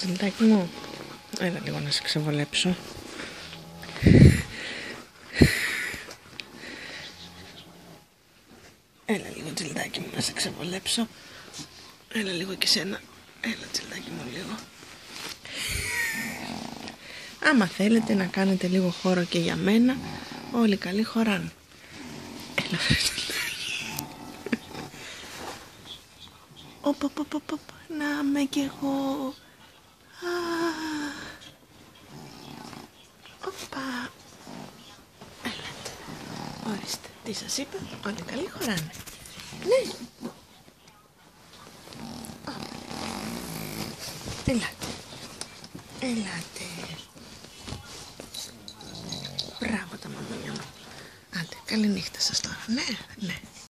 Τζιλτάκι μου, έλα λίγο να σε ξεβολέψω. Έλα λίγο τζιλτάκι μου να σε ξεβολέψω. Έλα λίγο και σένα. Έλα τζιλτάκι μου λίγο. Άμα θέλετε να κάνετε λίγο χώρο και για μένα, όλοι καλοί χωράνε. Έλα οπ, να με κι εγώ. Οπα. Έλατε. Ορίστε. Τι σας είπα, όλοι καλοί χωράνε. Ναι. Ελάτε. Ελάτε. Μπράβο τα μαμούνια μου. Άντε, καλή νύχτα σας τώρα. Ναι, ναι.